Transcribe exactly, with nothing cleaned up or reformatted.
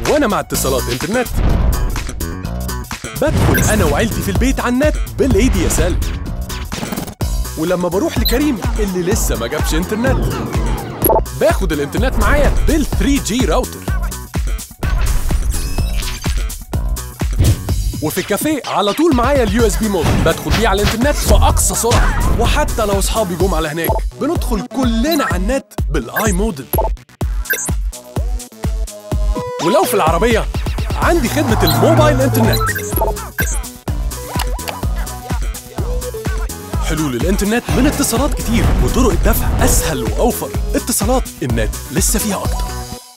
وانا مع اتصالات انترنت بدخل انا وعيلتي في البيت على النت بالاي دي اس ال. ولما بروح لكريم اللي لسه ما جابش انترنت باخد الانترنت معايا بال ثري جي راوتر. وفي الكافيه على طول معايا اليو اس بي مودم بدخل بيه على الانترنت في اقصى سرعه. وحتى لو اصحابي جم على هناك بندخل كلنا على النت بالاي مودم. ولو في العربيه عندي خدمه الموبايل انترنت. حلول الانترنت من اتصالات كتير وطرق الدفع اسهل واوفر. اتصالات النت لسه فيها اكتر.